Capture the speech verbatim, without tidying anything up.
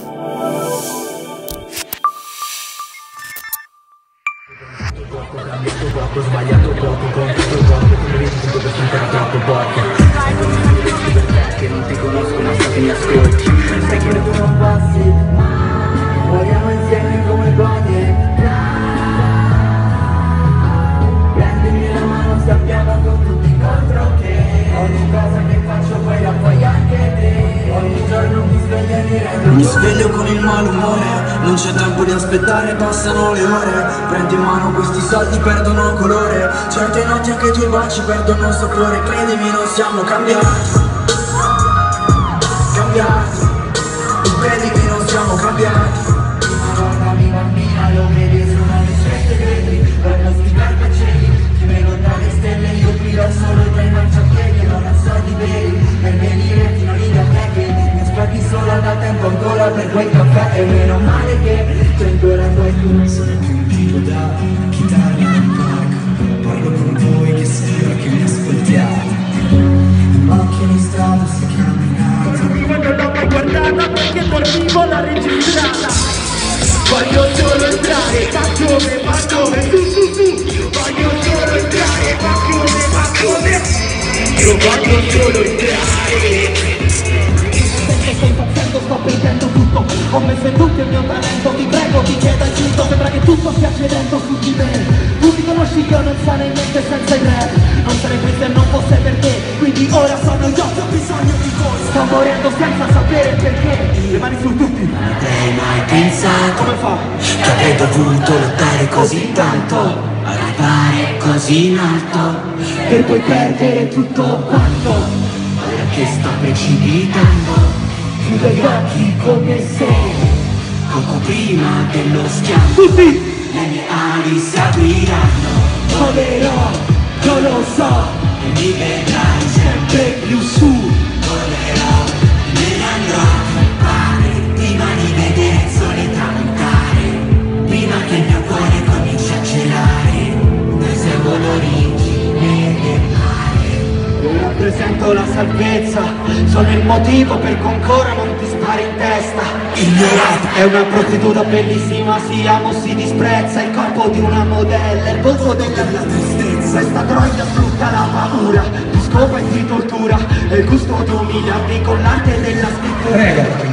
Cambiato poco, sbagliato poco, compiuto poco, come vedi tutto questo intero troppo poco. Che non ti conosco ma so che mi ascolti. Sai che non sono passi, vogliamo insieme come gogne. Prendimi la mano, sappiamo con tutti contro te. Ogni cosa che faccio poi la fai anche te. Ogni giorno mi sveglio e mi rendo. Mi sveglio con il malumore, non c'è tempo di aspettare, passano le ore. Prendi in mano questi soldi, perdono colore. Certe notti anche i tuoi baci perdono sapore. Credimi, non siamo cambiati. Cambiati. Credimi, non siamo cambiati. Guardami bambina, lo vedi su una le strette vetri. Voglio sfidarti a cieli, ti vedo tra le stelle. Io guido solo tra i marciapiedi. Non ho soldi veri, per venire fino lì da te che mi aspetti solo da tempo ancora per quel caffè. E meno male che c'è ancora qualcuno. Sono più un tipo da chitarra nel parco. Parlo con voi che sembra che mi ascoltiate. In macchina in strada si camminata. Non l'ho mai guardata perché dormivo la registrata. Voglio solo entrare, ma come, ma come, su su su. Voglio solo entrare, ma come, ma come. Io voglio solo entrare. Sto impazzendo, sto perdendo tutto. Ho messo in dubbio il mio talento. Ti prego, ti chiedo aiuto. Sembra che tutto stia cedendo su di me. Tu mi conosci che io non sarei niente senza il rap. Non sarei qui se non fosse per te. Quindi ora sono io che ho bisogno di voi. Sto morendo senza sapere perché. Le mani su tutti. Non avrei mai pensato Come fa? che avrei dovuto lottare così tanto, arrivare così in alto, Per poi perdere tutto quanto. ora che sto precipitando. Chiudo gli occhi come se Poco prima dello schianto tutti le mie ali si apriranno volerò, io lo so. e mi vedrai sempre. Sempre più su. Volerò, me ne andrò a campare prima di vedere il sole tramontare, prima che il mio cuore cominci a gelare. Noi siamo l'origine del mare. Io rappresento la salvezza, sono il motivo per cui ancora non ti spari in testa. Il mio rap È una prostituta bellissima, si amo, si disprezza. Il corpo di una modella, il volto della tristezza. Questa troia sfrutta la paura, ti scopa e ti tortura. E il gusto di umiliarti con l'arte della scrittura. Prego.